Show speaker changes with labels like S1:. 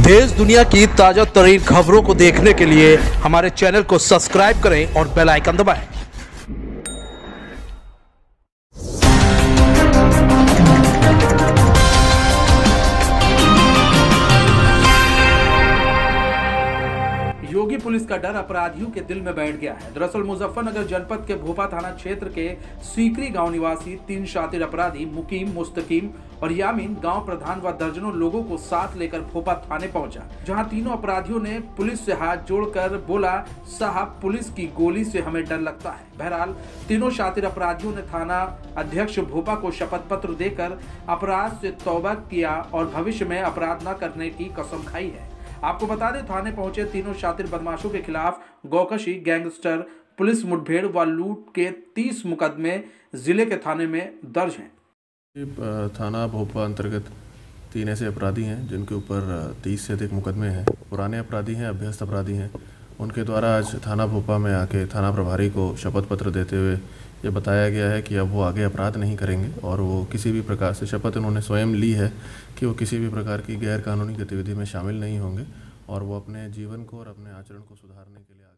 S1: देश दुनिया की ताजा तरीन खबरों को देखने के लिए हमारे चैनल को सब्सक्राइब करें और बेल आइकन दबाएं। योगी पुलिस का डर अपराधियों के दिल में बैठ गया है। दरअसल मुजफ्फरनगर जनपद के भोपा थाना क्षेत्र के सीकरी गांव निवासी 3 शातिर अपराधी मुकीम, मुस्तकीम और यामीन गांव प्रधान व दर्जनों लोगों को साथ लेकर भोपा थाने पहुंचा, जहां तीनों अपराधियों ने पुलिस से हाथ जोड़कर बोला, साहब पुलिस की गोली से हमें डर लगता है। बहरहाल तीनों शातिर अपराधियों ने थाना अध्यक्ष भोपा को शपथ पत्र देकर अपराध से तौबा किया और भविष्य में अपराध न करने की कसम खाई है। आपको बता दें, थाने पहुंचे तीनों शातिर बदमाशों के खिलाफ गौकशी, गैंगस्टर, पुलिस मुठभेड़ व लूट के 30 मुकदमे जिले के थाने में दर्ज हैं।
S2: थाना भोपा अंतर्गत 3 ऐसे अपराधी हैं जिनके ऊपर 30 से अधिक मुकदमे हैं। पुराने अपराधी हैं, अभ्यस्त अपराधी हैं। उनके द्वारा आज थाना भोपा में आके थाना प्रभारी को शपथ पत्र देते हुए ये बताया गया है कि अब वो आगे अपराध नहीं करेंगे और वो किसी भी प्रकार से शपथ उन्होंने स्वयं ली है कि वो किसी भी प्रकार की गैर कानूनी गतिविधि में शामिल नहीं होंगे और वो अपने जीवन को और अपने आचरण को सुधारने के लिए